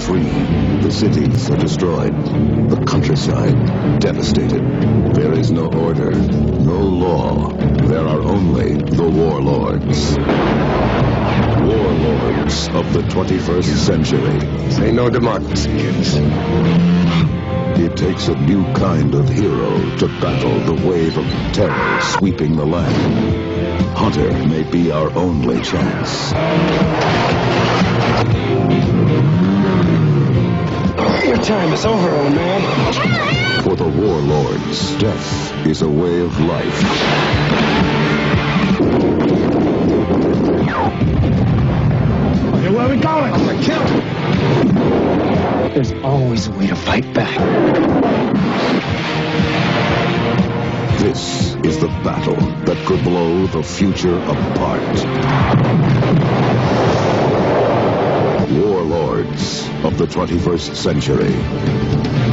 free. The cities are destroyed. The countryside devastated. There is no order, no law. There are only the Warlords. Warlords of the 21st century. Say no democracy, kids. It takes a new kind of hero to battle the wave of terror sweeping the land. Hunter may be our only chance. Your time is over, old man. For the Warlords, death is a way of life. Okay, where are we going? I'm gonna kill him. There's always a way to fight back. This is the battle that could blow the future apart. Warlords of the 21st century.